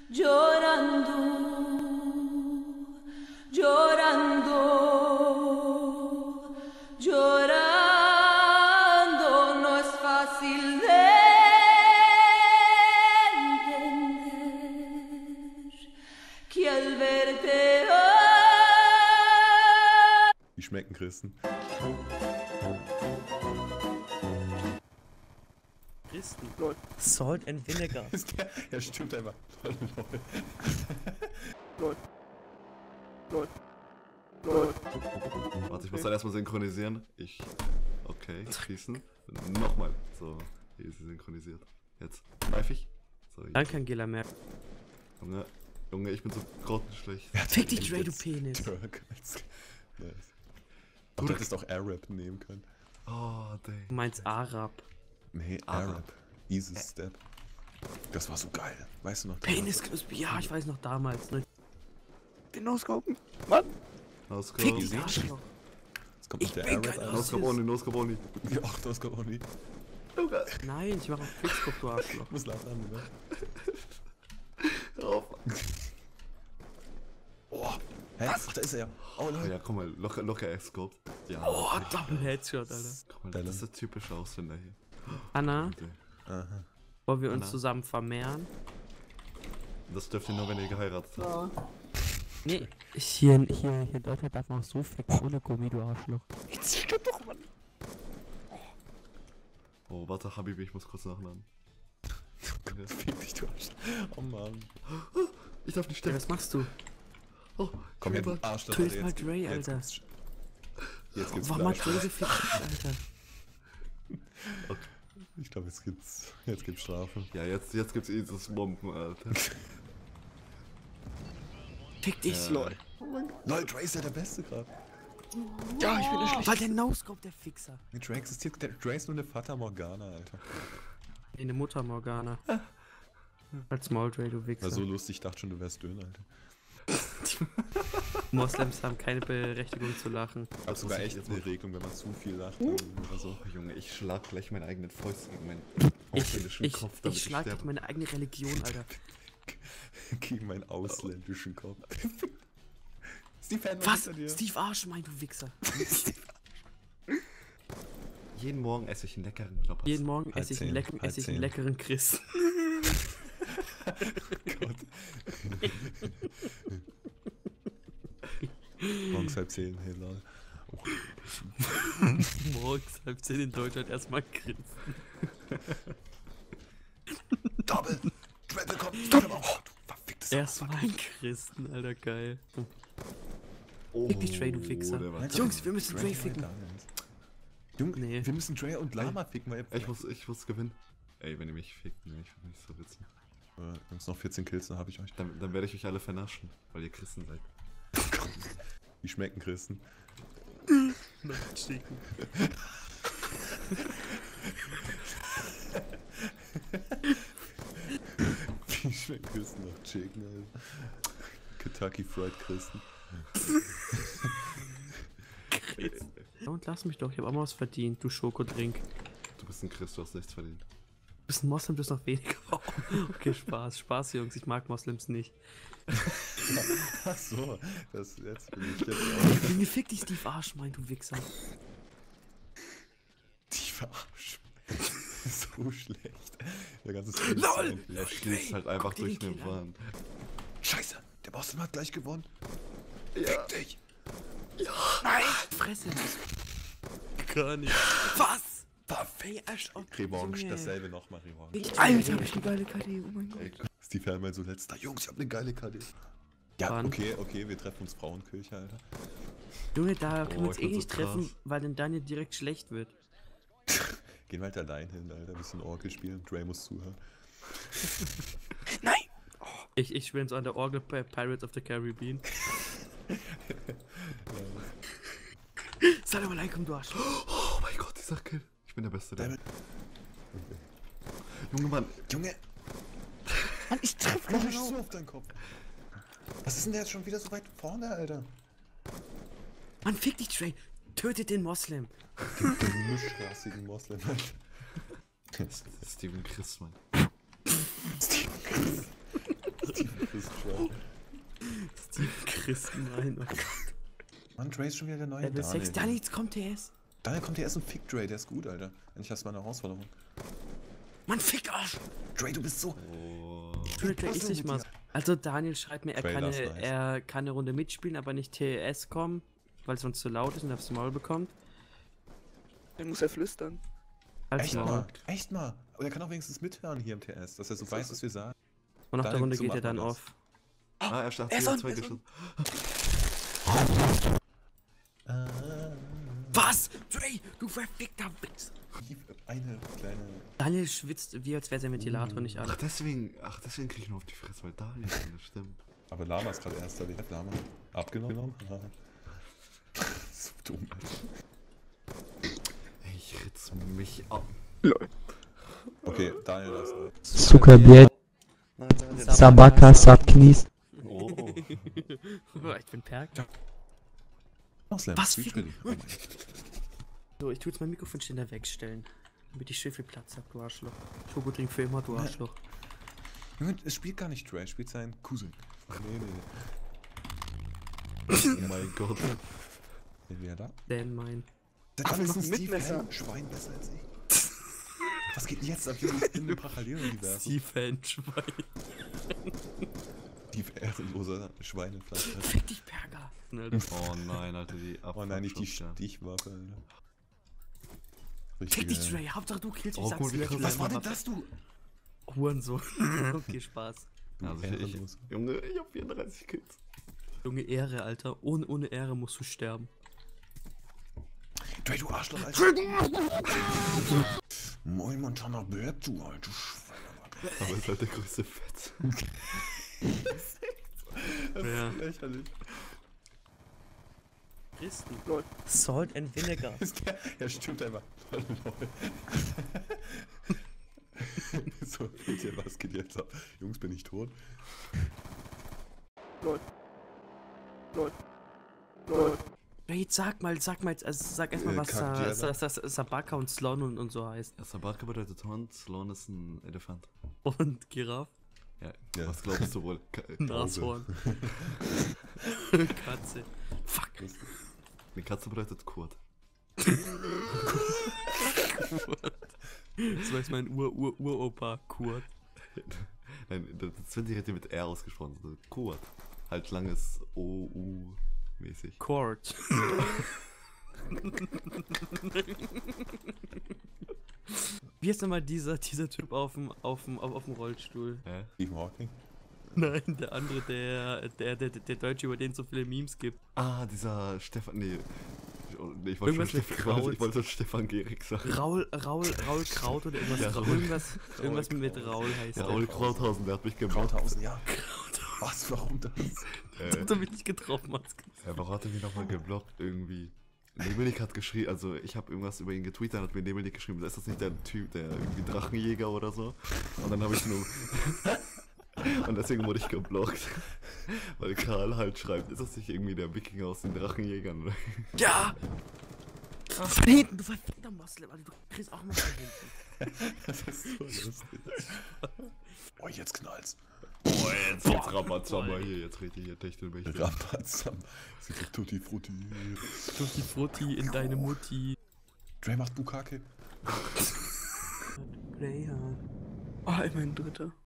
llorando, llorando, llorando, no es fácil de entender que al verte Wie schmecken Christen? Christen. Lol. Salt and Vinegar. Ja, stimmt einfach. Lol. Lol. Lol. Warte, ich muss dann erstmal synchronisieren. Okay, schießen. Nochmal. So, hier ist sie synchronisiert. Jetzt. Greifig. So, Danke, Angela Merkel. Junge, ich bin so grottenschlecht. Fick dich, Dre, du Penis. Turk. Nice. Du hättest auch Arab nehmen können. Oh, dang. Du meinst Arab. Nee, Arab. Easy Step. Das war so geil. Weißt du noch? Penis crispy, ja, ich weiß noch damals. Ne? Den No-Scopen. Mann. Fick dich, Arschloch. Jetzt kommt noch der Arab. No-Scope only. Ja, ach, No-Scope only. Nein, ich mach auf Quickscope, du Arschloch. Muss laut an, ne? Hör auf. Oh, hä? Ach, da ist er. Oh nein. Ja, guck mal, locker X-Scope. Ja. Oh, Double Headshot, Alter. Guck mal, das ist der typische Ausländer hier. Anna, Aha. wollen wir uns zusammen vermehren? Das dürft ihr nur, wenn ihr geheiratet habt. Nee, hier in Deutschland darf man auch so ficken ohne Gummi, du Arschloch. Jetzt stimmt doch, Mann. Oh, warte, Habibi, ich muss kurz nachladen. Fick dich, du Arsch. Oh Mann. Ich darf nicht sterben. Was machst du? Oh, komm her, du Arsch. Töt mal Dre, Alter. Jetzt gibt's Warum hat Dre so viel Alter? Okay. Ich glaube, jetzt gibt's Strafe. Ja, jetzt gibt's dieses Bomben, Alter. Fick dich, lol. Oh mein Gott. Lol, Dre ist ja der Beste gerade. Ja, ich bin der Schlechteste. War der No-Scope, der Fixer. Mit Dre existiert, Dre ist nur eine Fata Morgana, Alter. Eine Mutter Morgana. Als Maul, Dre, du Wichser. War so lustig, ich dachte schon, du wärst dünn, Alter. Moslems haben keine Berechtigung zu lachen. Aber sogar echt eine Regelung, wenn man zu viel lacht oder so. Oh, Junge, ich schlag gleich meine eigenen Fäuste gegen meinen ausländischen Kopf. Ich schlag gegen meine eigene Religion, Alter. Gegen meinen ausländischen Kopf. Steve, was? Steve Arsch, mein du Wichser. Jeden Morgen esse ich einen leckeren Knoppers. Jeden Morgen esse ich einen leckeren Christen. Gott. Morgens 9:30, hey lol. Oh. Morgens 9:30 in Deutschland erstmal Christen. Double! Triple kommt! Oh, du verficktes erstmal ein Christen, Alter, geil. Oh, fick dich, Dre, du Wichser. Jungs, wir müssen Dre ficken. Junge, nee. Wir müssen Dre und Lama ficken, weil ich muss gewinnen. Ey, wenn ihr mich fickt, ne, ich finde nicht so witzig. Wenn es noch 14 Kills, dann habe ich euch. Dann werde ich euch alle vernaschen, weil ihr Christen seid. Wie schmecken Christen? Chicken. Wie schmecken Christen nach Chicken, Alter? Kentucky Fried Christen. Und lass mich doch, ich habe auch mal was verdient, du Schokodrink. Du bist ein Christ, du hast nichts verdient. Du bist ein Moslem, du bist noch weniger. Okay, Spaß, Jungs, ich mag Moslems nicht. Ach so, jetzt bin ich jetzt Junge, fick dich, Steve Arsch, mein du Wichser. Steve Arsch. So schlecht. Der ganze Spiel er schließt halt einfach durch eine Wand. Scheiße, der Moslem hat gleich gewonnen. Ja. Fick dich. Ja. Nein, Fresse. Gar nicht. Was? Revanche, dasselbe nochmal Revanche. Alter, hab ich eine geile KD, oh mein Gott. Steve Herrmann so letzter. Jungs, ich hab eine geile KD. Ja, okay, wir treffen uns Frauenkirche, Alter. Junge, da können wir uns eh nicht treffen, weil dann Daniel direkt schlecht wird. Gehen wir halt allein hin, Alter. Ein bisschen Orgel spielen. Dre muss zuhören. Nein! Oh. Ich spiele so an der Orgel bei Pirates of the Caribbean. Salam alaikum, du Arsch. Oh mein Gott, dieser Kill. Ich bin der Beste da. Okay. Junge, Mann. Junge. Mann, ich treffe noch nicht so auf deinen Kopf. Was ist denn der jetzt schon wieder so weit vorne, Alter? Mann, fick dich, Dre. Tötet den Moslem. Den mischrassigen Moslem, Alter. Steven Christ, Mann. Steven Christ. Steve Chris, nein. Oh Gott. Mann, Dre ist schon wieder der neue Level 6. Daniel, jetzt kommt TS. Daniel kommt TS und fick Dre, der ist gut, Alter. Endlich hast du mal eine Herausforderung. Mann, fick Arsch! Dre, du bist so... Ich nicht mal. Also Daniel schreibt mir, er kann eine Runde mitspielen, aber nicht TS kommen, weil es sonst zu laut ist und aufs Maul bekommt. Dann muss er flüstern. Echt mal. Aber er kann auch wenigstens mithören hier im TS, dass er so weiß, was wir sagen. Und nach der Runde geht er dann auf. Ah, er startet wieder 2 geschossen. Was? Dre, du verfickter Wichs! Eine kleine... Daniel schwitzt, wie als wäre sein Ventilator nicht an. Ach, deswegen krieg ich nur auf die Fresse, weil Daniel, das stimmt. Aber Lama ist gerade erster Weg. Lama abgenommen? So dumm, Alter. Ich ritz mich ab. Okay, Daniel, das ist... Zuckerbier. Sabaka Sabknis. Oh. Ich bin Perk. Was für... So, ich tu jetzt mein Mikrofonständer wegstellen. Damit ich schön viel Platz hab, du Arschloch. Schokotrink für immer, du Arschloch. Es spielt gar nicht Dre, es spielt sein Cousin. Nee. Oh mein Gott. Wer da? Denn mein. Das ist ein Steve Schwein besser als ich. Was geht denn jetzt ab? Wir sind in einem Paralleluniversum. Steve Schwein. Steve ehrenloser Schweinefleisch. Fick dich, Perger. Oh nein, Alter, die Abfahrt. Oh nein, nicht die Stichwaffe, Alter. Fick dich, Dre, Hauptsache du killst, ich sag's dir. Was war denn das, du? Hurensohn. Okay, Spaß. Also Junge, ich hab 34 Kills. Junge, Ehre, Alter. Ohne Ehre musst du sterben. Dre, du Arschloch, Alter. Moin Montana, bleib du, Alter. Aber ist halt der größte Fett. Das ist lächerlich. Christen. Lol. Salt and Vinegar. Ja, stimmt einfach. So, was geht jetzt ab? Jungs, bin ich tot? Lol. Jetzt sag mal, also sag erstmal, was Sabaka und Slon und so heißt. Ja, Sabaka bedeutet Hund, Slon ist ein Elefant. Und Giraffe? Ja, was glaubst du wohl? Nashorn. Katze. Fuck. Eine Katze bedeutet Kurt. Das weiß mein Uropa, Kurt. Nein, das wird direkt mit R ausgesprochen. Also Kurt. Halt langes O-U-mäßig. Kurt. Wie ist nochmal dieser Typ auf dem Rollstuhl? Stephen Hawking? Nein, der andere, der Deutsche, über den es so viele Memes gibt. Ah, dieser Stefan, nee, ich wollte Stefan Gehrig sagen. Raul Kraut oder irgendwas, irgendwas mit Raul heißt der. Raul Krauthausen, der hat mich geblockt. Krauthausen, ja. Was, warum das? Das hat er mich nicht getroffen, Mann. Ja, warum hat er mich nochmal geblockt irgendwie? Nebelig hat geschrieben, also ich habe irgendwas über ihn getweetet, hat mir Nebelig geschrieben, ist das nicht der Typ, der irgendwie Drachenjäger oder so? Und dann habe ich nur... Und deswegen wurde ich geblockt. Weil Karl halt schreibt, ist das nicht irgendwie der Wikinger aus den Drachenjägern? Oder? Ja! Von hinten, du verfickter Moslem, also du kriegst auch mal von hinten. Das ist so lustig. Oh, jetzt knallt's. Oh, jetzt Ramazamba hier, jetzt redet ihr hier Techtelmächte. Ramazamba. Sie kriegt Tutti Frutti. Tutti Frutti in deine Mutti. Dre macht Bukake. Player. Oh, immerhin Dritter.